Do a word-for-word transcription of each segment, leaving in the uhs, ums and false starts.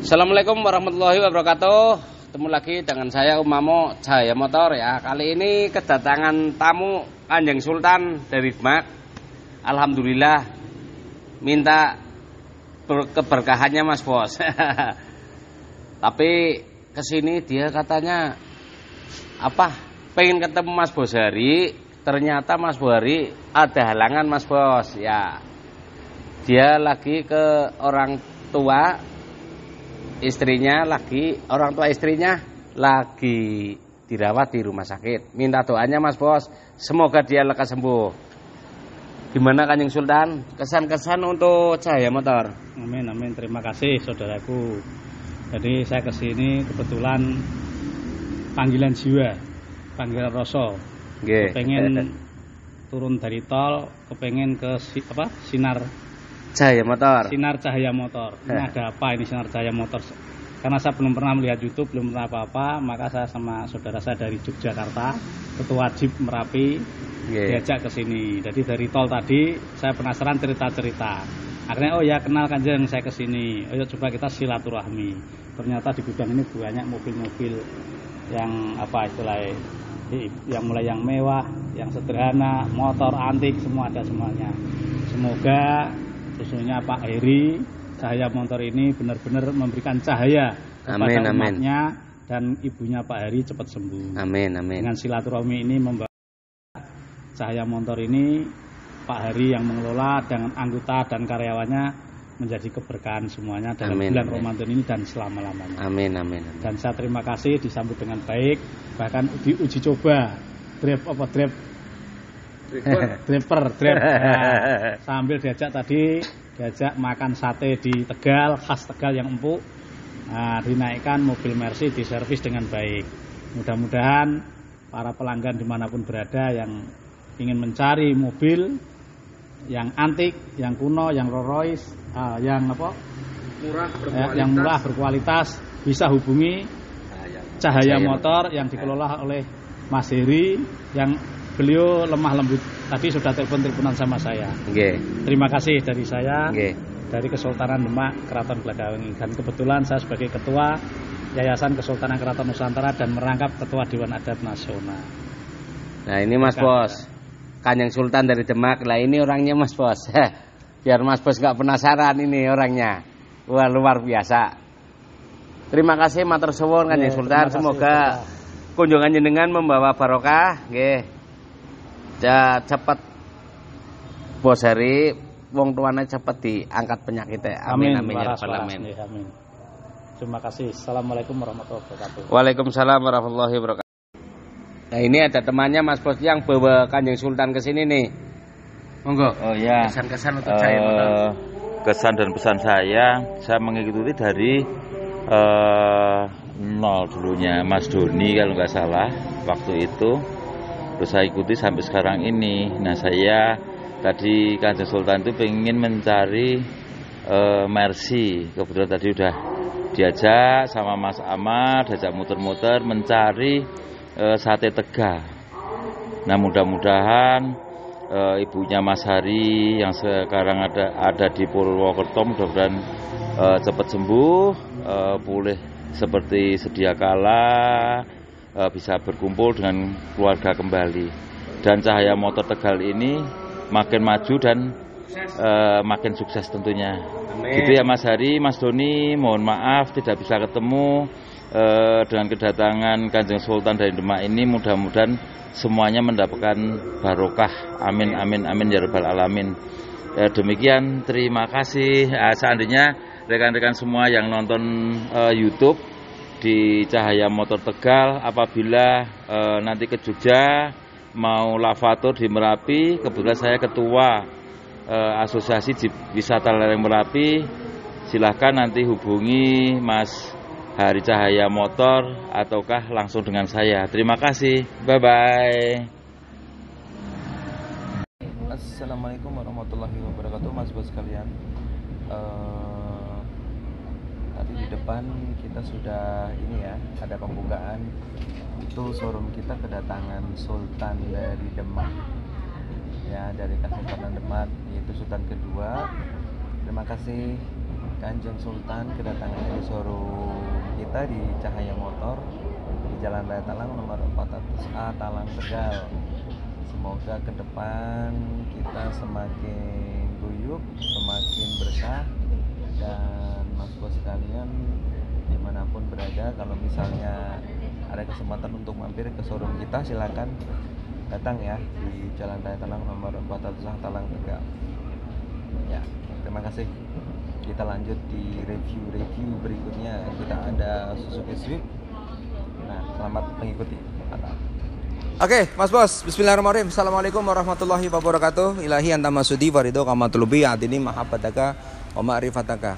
Assalamualaikum warahmatullahi wabarakatuh. Ketemu lagi dengan saya Umamo Cahaya Motor ya. Kali ini kedatangan tamu Kanjeng Sultan dari Demak. Alhamdulillah minta keberkahannya Mas Bos. Tapi kesini dia katanya apa? Pengen ketemu Mas Boshari. Ternyata Mas Boshari ada halangan Mas Bos ya. Dia lagi ke orang tua istrinya lagi orang tua istrinya lagi dirawat di rumah sakit. Minta doanya Mas Bos, semoga dia lekas sembuh. Gimana Kanjeng Sultan? Kesan-kesan untuk Cahaya Motor. Amin amin. Terima kasih saudaraku. Jadi saya kesini kebetulan panggilan jiwa, panggilan rasa. Nggih. Kepengen turun dari tol, kepengen ke si, apa? Sinar Cahaya Motor. Sinar Cahaya Motor. Ini ada apa ini Sinar Cahaya Motor? Karena saya belum pernah melihat YouTube, belum pernah apa-apa, maka saya sama saudara saya dari Yogyakarta, ketua Jeep Merapi, yeah. diajak ke sini. Jadi dari tol tadi saya penasaran cerita-cerita. Akhirnya oh ya kenal Kanjeng, saya ke sini. Ayo coba kita silaturahmi. Ternyata di gudang ini banyak mobil-mobil yang apa istilahnya, yang mulai yang mewah, yang sederhana, motor antik, semua ada semuanya. Semoga khususnya Pak Heri Cahaya Motor ini benar-benar memberikan cahaya kepada amin, umatnya amin. Dan ibunya Pak Heri cepat sembuh. Amin, amin. Dengan silaturahmi ini membawa Cahaya Motor ini Pak Heri yang mengelola dengan anggota dan karyawannya menjadi keberkahan semuanya dalam amin, bulan Ramadan ini dan selama-lamanya. Amin, amin, amin. Dan saya terima kasih disambut dengan baik, bahkan diuji coba drive apa drive driver, driver. Nah, sambil diajak tadi, diajak makan sate di Tegal, khas Tegal yang empuk. Nah, dinaikkan mobil Mercy, diservis dengan baik. Mudah-mudahan para pelanggan dimanapun berada yang ingin mencari mobil yang antik, yang kuno, yang Rolls Royce, uh, yang apa? Murah, berkualitas. Yang murah berkualitas bisa hubungi Cahaya Motor yang dikelola oleh Mas Heri yang beliau lemah lembut. Tadi sudah telepon-teleponan sama saya. Okay. Terima kasih dari saya, okay. dari Kesultanan Demak, Keraton Blagawengi. Dan kebetulan saya sebagai Ketua Yayasan Kesultanan Keraton Nusantara dan merangkap Ketua Dewan Adat Nasional. Nah ini Mas Bos, Kanjeng Sultan dari Demak. Lah ini orangnya Mas Bos. Biar Mas Bos nggak penasaran ini orangnya. Wah luar biasa. Terima kasih matur suwun Kanjeng Sultan. Semoga kunjungan jenengan membawa barokah. Nggih. Ya cepat Boshari wong tuane cepat diangkat penyakitnya. Amin amin, amin ya rabbal alamin. Amin. Terima kasih. Assalamualaikum warahmatullahi wabarakatuh. Waalaikumsalam warahmatullahi wabarakatuh. Nah ini ada temannya Mas Bos yang bawa Kanjeng Sultan ke sini nih. Monggo. Oh ya. Kesan-kesan untuk uh, saya Motor. Kesan dan pesan saya, saya mengikuti dari uh, nol dulunya Mas Doni kalau nggak salah waktu itu. Terus saya ikuti sampai sekarang ini. Nah saya tadi Kanjeng Sultan itu pengen mencari uh, Mercy. Kebetulan tadi udah diajak sama Mas Ahmad, diajak muter-muter mencari uh, sate Tegal. Nah mudah-mudahan uh, ibunya Mas Hari yang sekarang ada ada di Purwokerto mudah-mudahan uh, cepat sembuh, uh, pulih seperti sedia kala. Bisa berkumpul dengan keluarga kembali. Dan Cahaya Motor Tegal ini makin maju dan uh, makin sukses tentunya. Amin. Gitu ya Mas Hari, Mas Doni, mohon maaf tidak bisa ketemu uh, dengan kedatangan Kanjeng Sultan dari Demak ini. Mudah-mudahan semuanya mendapatkan barokah. Amin amin amin ya rabbal alamin. Uh, demikian, terima kasih. Uh, seandainya rekan-rekan semua yang nonton uh, YouTube di Cahaya Motor Tegal, apabila e, nanti ke Jogja mau lavatur di Merapi, kebetulan saya ketua e, Asosiasi Jeep Wisata Lereng Merapi, silahkan nanti hubungi Mas Hari Cahaya Motor ataukah langsung dengan saya. Terima kasih, bye bye. Assalamualaikum warahmatullahi wabarakatuh, Mas Bos sekalian. Uh... Tadi di depan kita sudah ini ya, ada pembukaan. Itu showroom kita kedatangan Sultan dari Demak. Ya, dari Kasultanan Demak, yaitu Sultan kedua. Terima kasih Kanjeng Sultan kedatangannya di showroom kita di Cahaya Motor di Jalan Raya Talang nomor empat ratus A Talang Tegal. Semoga ke depan kita semakin guyup, semakin berkah, dan mas bos sekalian dimanapun berada, kalau misalnya ada kesempatan untuk mampir ke showroom kita, silakan datang ya di Jalan Raya Talang nomor empat ratus A Talang Tegal. Ya, terima kasih. Kita lanjut di review-review berikutnya. Kita ada Suzuki Swift. Nah, selamat mengikuti. Mantap. Oke, Mas Bos. Bismillahirrahmanirrahim. Assalamualaikum warahmatullahi wabarakatuh. Ilahi anta masudi farido kamatulubi adini mahabbataka wa ma'rifataka.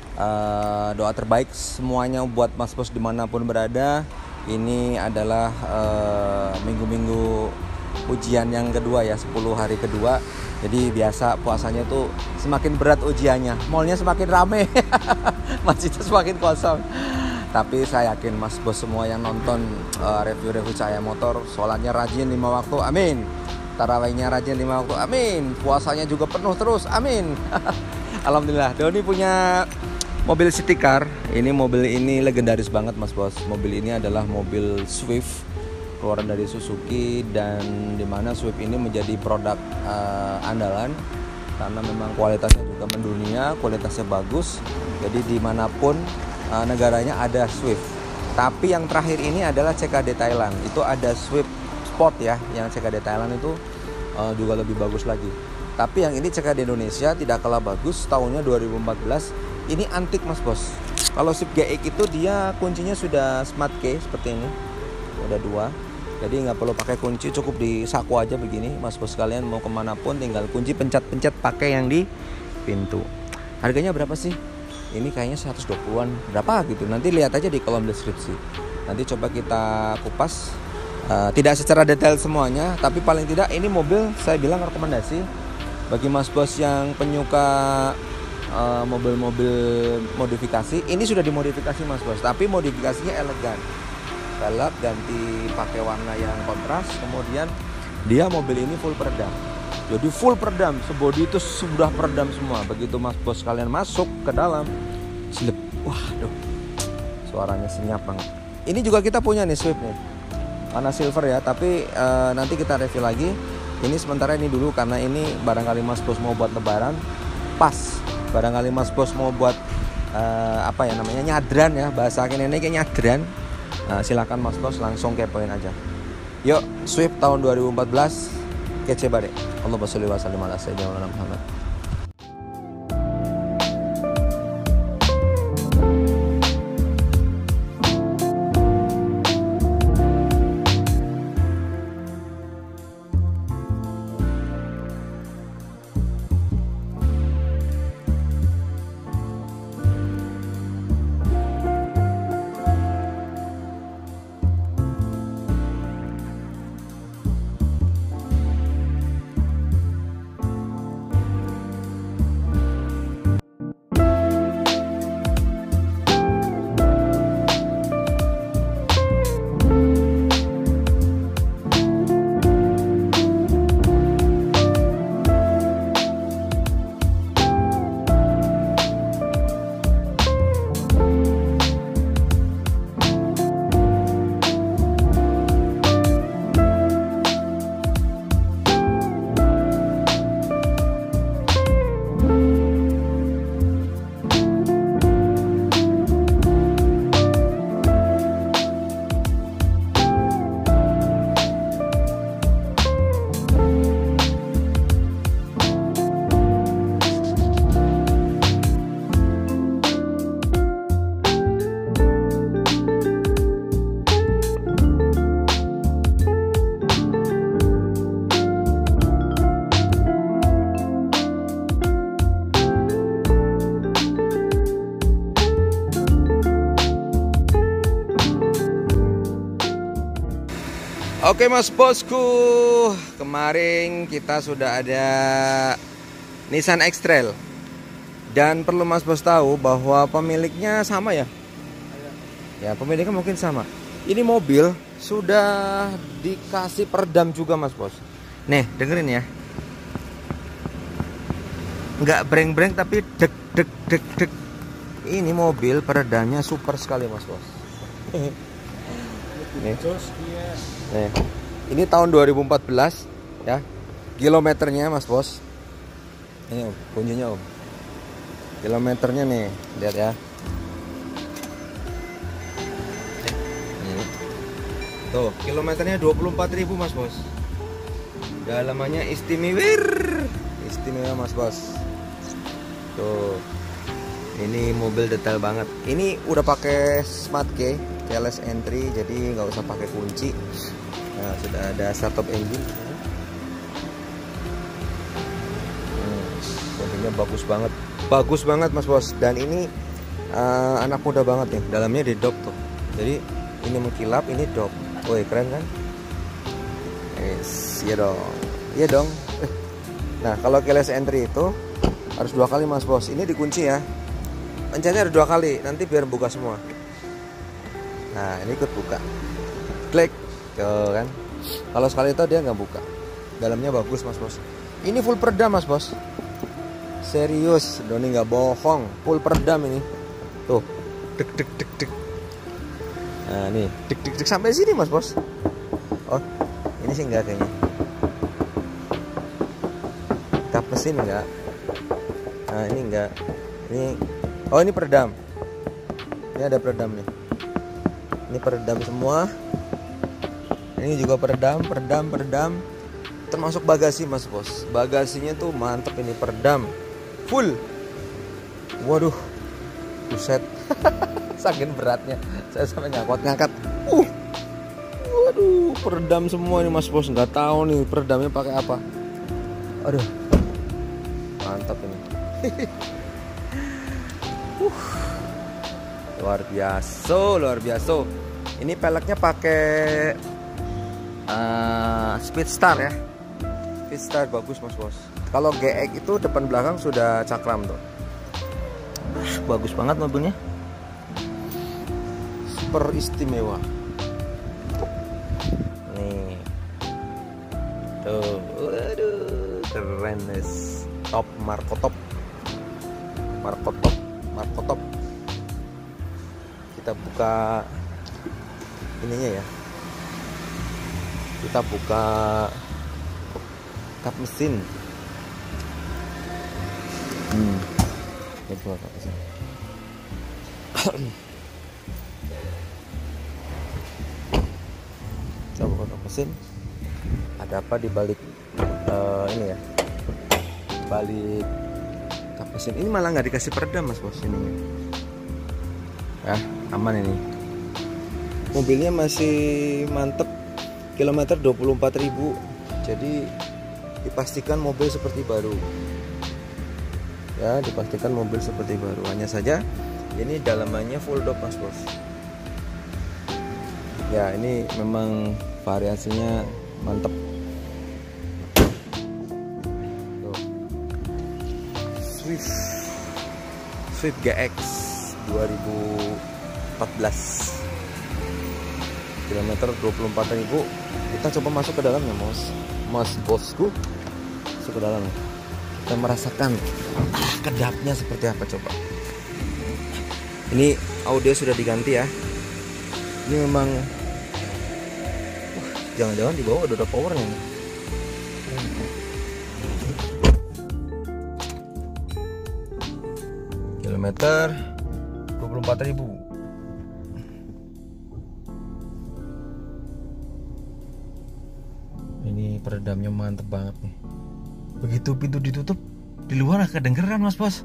Uh, doa terbaik semuanya buat Mas Bos dimanapun berada. Ini adalah uh, minggu-minggu ujian yang kedua ya, sepuluh hari kedua. Jadi biasa puasanya tuh semakin berat ujiannya, mallnya semakin rame, masjidnya semakin kosong. Tapi saya yakin Mas Bos semua yang nonton uh, review-review Cahaya Motor, sholatnya rajin lima waktu, amin. Tarawihnya rajin lima waktu, amin. Puasanya juga penuh terus, amin. Alhamdulillah. Doni punya mobil city car. Ini mobil ini legendaris banget Mas Bos. Mobil ini adalah mobil Swift keluaran dari Suzuki, dan dimana Swift ini menjadi produk uh, andalan karena memang kualitasnya juga mendunia, kualitasnya bagus. Jadi dimanapun uh, negaranya ada Swift. Tapi yang terakhir ini adalah C K D Thailand. Itu ada Swift Sport ya, yang C K D Thailand itu uh, juga lebih bagus lagi. Tapi yang ini C K D Indonesia tidak kalah bagus, tahunnya dua ribu empat belas. Ini antik Mas Bos. Kalau Swift G X itu dia kuncinya sudah smart key seperti ini, ada dua. Jadi nggak perlu pakai kunci, cukup di saku aja begini. Mas Bos sekalian mau kemanapun tinggal kunci pencet-pencet pakai yang di pintu. Harganya berapa sih? Ini kayaknya seratus dua puluhan berapa gitu. Nanti lihat aja di kolom deskripsi. Nanti coba kita kupas. Uh, tidak secara detail semuanya, tapi paling tidak ini mobil saya bilang rekomendasi bagi Mas Bos yang penyuka uh, mobil-mobil modifikasi. Ini sudah dimodifikasi Mas Bos, tapi modifikasinya elegan. Velg ganti pakai warna yang kontras, kemudian dia mobil ini full peredam. Jadi full peredam, sebodi itu sudah peredam semua. Begitu Mas Bos kalian masuk ke dalam, slip, waduh, suaranya senyap banget. Ini juga kita punya nih Swift nih, warna silver ya, tapi e, nanti kita review lagi. Ini sementara ini dulu karena ini barangkali Mas Bos mau buat lebaran, pas. Barangkali Mas Bos mau buat e, apa ya namanya, nyadran ya, bahasa ini kayak nyadran. Nah, silakan Mas Bos langsung kepoin aja. Yuk, Swift tahun dua ribu empat belas kece badek. Allahumma sholli wa sallim ala sayyidina Muhammad. Oke Mas Bosku, kemarin kita sudah ada Nissan X-Trail. Dan perlu Mas Bos tahu bahwa pemiliknya sama ya. Ya, pemiliknya mungkin sama. Ini mobil sudah dikasih peredam juga Mas Bos. Nih, dengerin ya. Nggak breng-breng tapi deg deg deg deg. Ini mobil peredamnya super sekali Mas Bos. Nih. Nih. Ini tahun dua ribu empat belas ya. Kilometernya Mas Bos. Ini Om, kuncinya Om. Kilometernya nih, lihat ya. Nih. Tuh, kilometernya dua puluh empat ribu Mas Bos. Dalamannya istimewa. Istimewa Mas Bos. Tuh. Ini mobil detail banget. Ini udah pakai smart key, keyless entry, jadi nggak usah pakai kunci. Nah, sudah ada startup engine. Hmm, mobilnya bagus banget, bagus banget Mas Bos. Dan ini uh, anak muda banget nih. Dalamnya di dop tuh. Jadi ini mengkilap, ini dop. Woi keren kan? Yes, iya dong, iya dong. Nah kalau keyless entry itu harus dua kali Mas Bos. Ini dikunci ya. Pencetnya ada dua kali, nanti biar buka semua. Nah ini ikut buka, klik, tuh kan. Kalau sekali itu dia nggak buka. Dalamnya bagus Mas Bos. Ini full peredam Mas Bos. Serius, Doni nggak bohong, full peredam ini. Tuh, dek dek dek dek. Nah nih, dek dek dek sampai sini Mas Bos. Oh, ini sih nggak kayaknya. Tap mesin nggak. Nah ini nggak. Ini oh ini peredam. Ini ada peredamnya. Ini peredam semua. Ini juga peredam, peredam, peredam. Termasuk bagasi Mas Bos. Bagasinya tuh mantep ini, peredam full. Waduh, buset. Saking beratnya saya sampai ngangkat-ngangkat. Uh, waduh, peredam semua ini Mas Bos. Nggak tahu nih peredamnya pakai apa. Aduh, mantap ini. Uh, luar biasa, luar biasa. Ini peleknya pakai uh, Speedstar ya. Speedstar bagus Mas Bos. Kalau G X itu depan belakang sudah cakram tuh. Uh, bagus banget mobilnya. Super istimewa. Nih. Tuh, aduh, keren guys. Top Marco top. Marco top. Marco top. Kita buka ininya ya. Kita buka kap mesin. Hmm. Kita buka kap mesin. Kita buka kap mesin. Ada apa di balik uh, ini ya? Balik kap mesin ini malah nggak dikasih peredam Mas Bos ini. Ya, aman ini. Mobilnya masih mantep. Kilometer dua puluh empat ribu. Jadi dipastikan mobil seperti baru. Ya, dipastikan mobil seperti baru. Hanya saja ini dalamannya full dop Mas Bos. Ya, ini memang variasinya mantep. Swift Swift G X dua ribu empat belas, kilometer dua puluh empat ribu. Kita coba masuk ke dalamnya Mas Mas Bosku. Masuk ke dalam. Kita merasakan ah, kedapnya seperti apa coba. Ini audio sudah diganti ya. Ini memang jangan-jangan di bawah udah ada powernya nih. Kilometer dua puluh empat ribu. Ini peredamnya mantep banget nih. Begitu pintu ditutup, di luar kedengeran Mas Bos.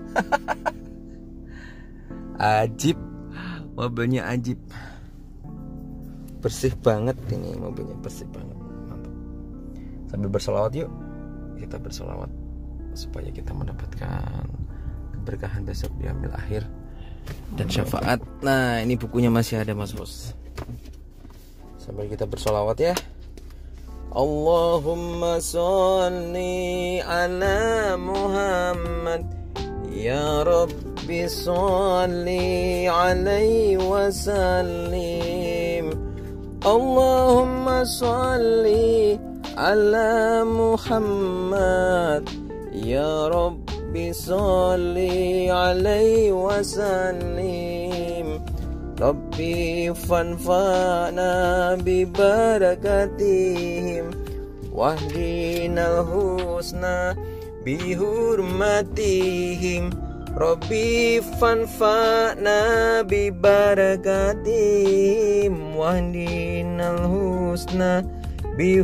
Ajib. Mobilnya ajib. Bersih banget ini mobilnya, bersih banget. Mantap. Sambil bersolawat yuk. Kita bersolawat supaya kita mendapatkan keberkahan besok di ambil akhir dan syafaat. Nah, ini bukunya masih ada Mas Bos. Sambil kita bersolawat ya. Allahumma sholli ala Muhammad ya Rabbi sholli alaihi wasallim. Allahumma sholli ala Muhammad ya Rabbi Rabbi sholli alaihi wasallim. Rabbi fanfa'na bi barakatihim wahdinal husna bi hurmatihim. Rabbi fanfa'na bi barakatihim wahdinal husna bi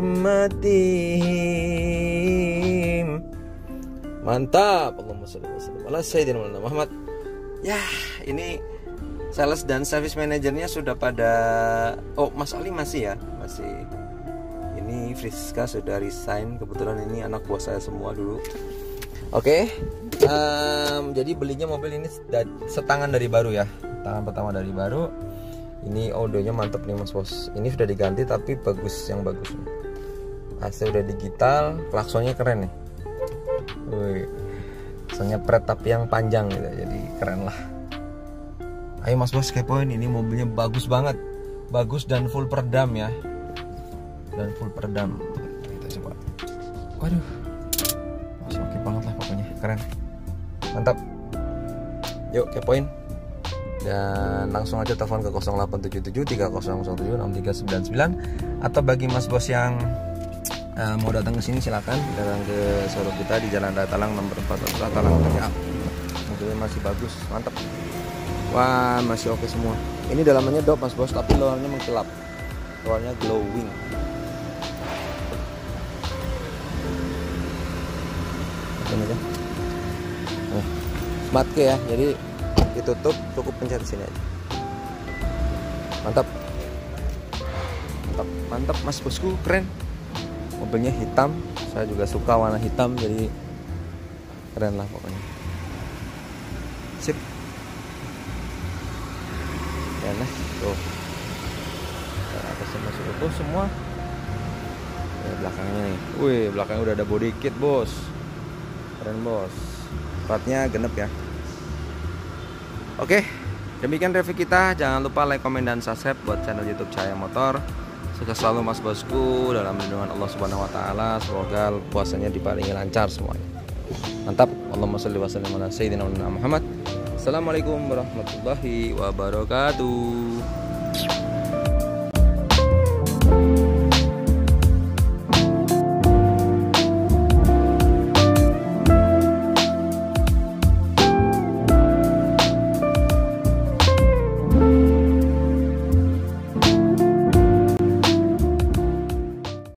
hurmatihim. Mantap. Allahumma shalli wa sallim ala sayyidina Muhammad. Ya, ini sales dan service manajernya sudah pada, oh Mas Ali masih ya, masih. Ini Friska sudah resign, kebetulan ini anak buah saya semua dulu. Oke, okay. um, jadi belinya mobil ini setangan dari baru ya, tangan pertama dari baru. Ini audionya mantep nih Mas Bos. Ini sudah diganti tapi bagus, yang bagus. A C udah digital, klaksonnya keren nih. Wih, klaksonnya pret tapi yang panjang gitu, jadi keren lah. Ayo Mas Bos kepoin, ini mobilnya bagus banget, bagus dan full peredam ya, dan full peredam. Kita coba. Waduh, Mas oke banget lah pokoknya, keren, mantap. Yuk kepoin dan langsung aja telepon ke nol delapan tujuh tujuh tiga nol nol tujuh enam tiga sembilan sembilan, atau bagi Mas Bos yang uh, mau datang ke sini silakan datang ke showroom kita di Jalan Raya Talang nomor empat belas Talang. Ya, mobilnya masih bagus, mantap. Wah, masih oke semua. Ini dalamannya dop Mas Bos, tapi luarnya mengkilap. Luarnya glowing. Ini aja. Nih, smart key ya. Jadi ditutup, cukup pencet sini aja. Mantap. Mantap, mantap Mas Bosku, keren. Mobilnya hitam. Saya juga suka warna hitam, jadi keren lah pokoknya. Sip. Ya nah, tuh atasnya masuk utuh semua. Ya, belakangnya nih, wih belakangnya udah ada body kit bos, keren bos, platnya genep ya. Oke, demikian review kita. Jangan lupa like, komen, dan subscribe buat channel YouTube Cahaya Motor. Sukses selalu Mas Bosku dalam lindungan Allah Subhanahu Wa Taala. Semoga puasanya diparingi lancar semuanya. Mantap. Allahumma sholli wa sallim ala sayyidina Muhammad. Assalamualaikum warahmatullahi wabarakatuh.